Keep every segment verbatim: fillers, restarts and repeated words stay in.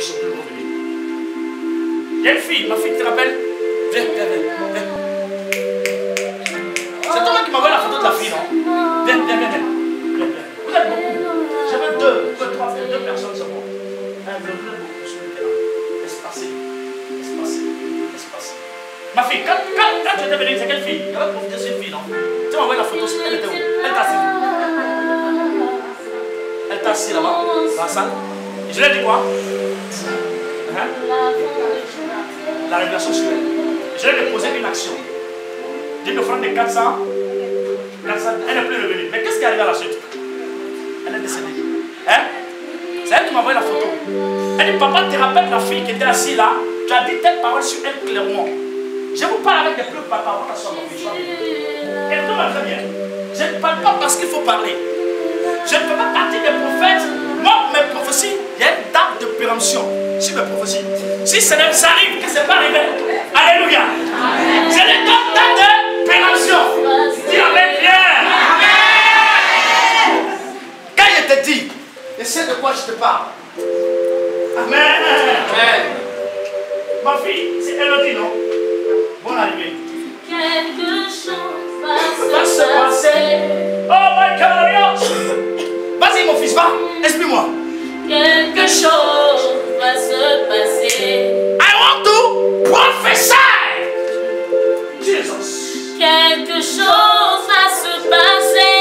suis plus revenu. Il y a une fille, ma fille, tu te rappelles? Viens, viens, viens. viens. C'est toi qui m'as envoyé la photo de la fille, non? Viens, viens, viens, viens. Viens, viens. Vous êtes beaucoup. J'avais deux, deux, trois, deux personnes seulement. Un, deux, vous êtes beaucoup sur le terrain. Laisse passer. Laisse passer. Laisse passer. Ma fille, quand, quand, quand tu étais venue, c'est quelle fille? Il y avait profité sur une fille, non? Tu m'as envoyé la photo, elle était où? Elle t'a assise. Elle t'a assis là-bas, dans la salle. Et je lui ai dit quoi? Hein? La révélation sur elle. Je lui ai déposé une action. D'une offrande de quatre cents. quatre cents. Elle n'est plus revenue. Mais qu'est-ce qui est arrivé à la suite? Elle est décédée. Hein? C'est elle qui m'a envoyé la photo. Elle dit, papa, te rappelles la fille qui était assise là? Tu as dit telle parole sur elle clairement. Je vous parle avec des plus papa. On va s'asseoir, mon fils. Écoute-moi très bien. Je ne parle pas parce qu'il faut parler. Je ne fais pas partie des prophètes. Moi, mes prophéties, il y a une date de péremption. Si mes prophéties. Si ça arrive, que ce n'est pas arrivé. Alléluia. C'est une date de péremption. Dis Amen, Pierre. Quand je te dis, et c'est de quoi je te parle. Amen. Amen. Ma fille, c'est Elodie, non? Bonne arrivée. Quelque chose va Va se se passer. Oh my God. Vas-y mon fils, va, explique-moi. Quelque chose va se passer. I want to prophesy. Jesus. Quelque chose va se passer.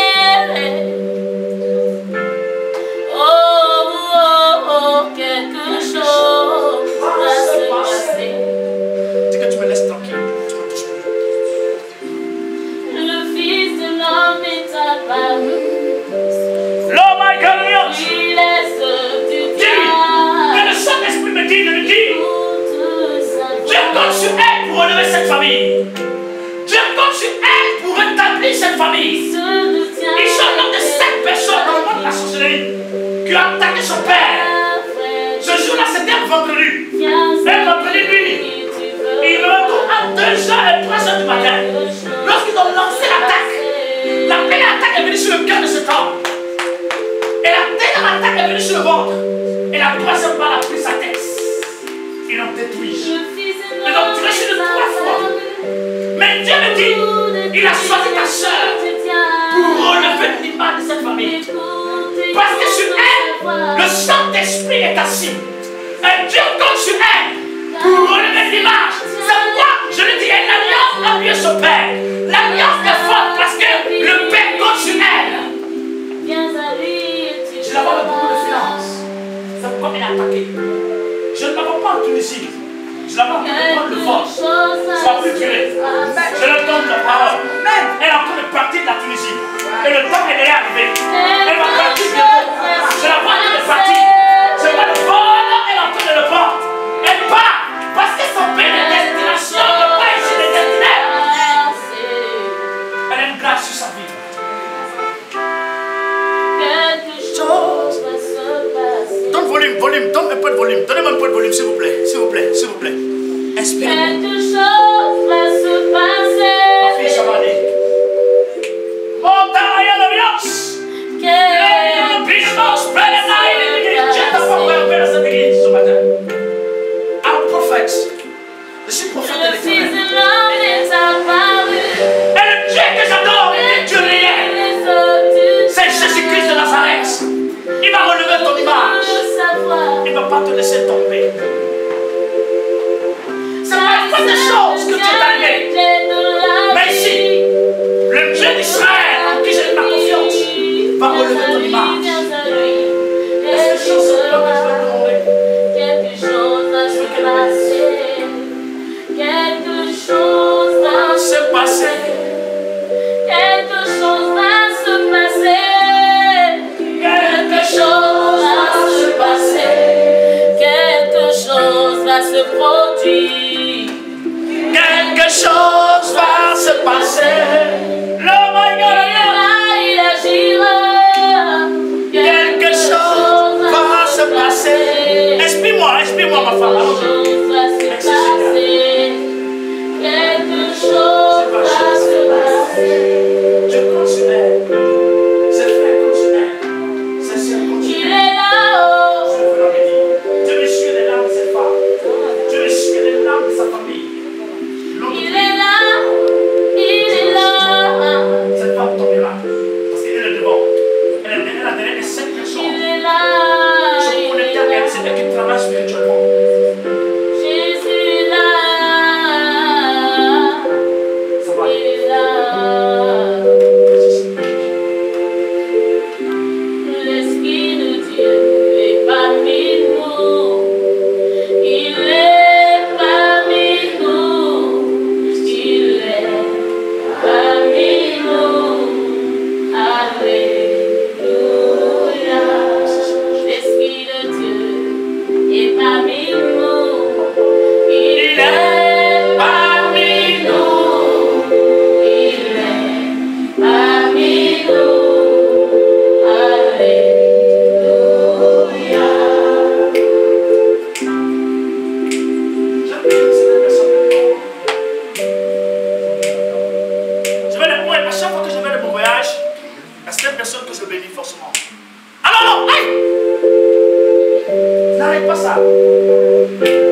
Oh, oh, oh, quelque chose va se passer. Dis que tu me laisses tranquille. Tu me touches plus. Le Fils de l'homme est apparu. Oh my God. Il laisse du Dis, que le Saint-Esprit me dit de le dire. Dieu compte sur elle pour relever cette famille. Dieu compte sur elle pour rétablir cette famille. Ils sont l'un de sept personnes dans le monde de la sorcellerie qui ont attaqué son père. Ce jour-là, c'était un vendredi. Un vendredi nuit. Et il me retrouve à deux heures et trois heures du matin. Lorsqu'ils ont lancé l'attaque, la première attaque est venue sur le cœur de cet homme. Et la dernière attaque est venue sur le ventre. Et la troisième balle a pris sa tête. Ils l'ont détruit. Ils l'ont tué sur le trois fois. Mais Dieu me dit, il a choisi ta soeur pour relever l'image de cette famille. Parce que sur elle, le Saint-Esprit est assis. Et Dieu compte sur elle pour relever l'image. C'est pourquoi je lui dis, et l'alliance a mieux son père. L'alliance est forte parce que le père compte sur elle. Je la vois avec beaucoup de finances. C'est pourquoi elle est attaquée. Je ne la vois pas en Tunisie. Je la vois prendre le vol. Sois plus curé. Je leur donne la parole. Elle est en train de partir de la Tunisie. Et le temps elle est arrivé. Elle va partir bientôt. Je la vois en train de partir. Je vois le vol, elle est en train de le prendre. Elle part parce que son pays de destination ne pas ici de destinée. Elle a une grâce sur sa vie. Donne volume, volume, donne un peu de volume. Donnez-moi un peu de volume, s'il vous plaît. S'il vous plaît, s'il vous plaît. Inspirez. Quelque chose va se passer. Ma fille, ça va aller. Montagne d'ambiance. Le puissance pleine de l'église. Dieu t'a pas ouvert dans cette église ce matin. Un prophète. Je suis prophète de l'Éternel. Le Fils de l'homme est apparu. Et le Dieu que j'adore, il est Dieu réel. C'est Jésus-Christ de Nazareth. Il va relever ton image. Il ne va pas te laisser tomber. C'est pas la fin des choses que tu es arrivé. Mais ici, le Dieu d'Israël, en qui j'ai ma confiance, va relever ton image. Est-ce que chose que je vais demander? Quelque chose va se passer. Quelque chose va se passer. Quelque chose va se passer. Quelque chose va se passer. Quelque chose va se produire. Quelque chose va se passer. L'homme a il agira. Quelque chose va se passer. Explique-moi, explique-moi ma femme. Quelque chose va se passer. Quelque chose va se passer. Je compte sur elle. C'est frère compte sur elle. C'est sûr compte sur elle. Il est là-haut. Je veux l'en dire. Dieu me suit les larmes. n'arrête pas ça.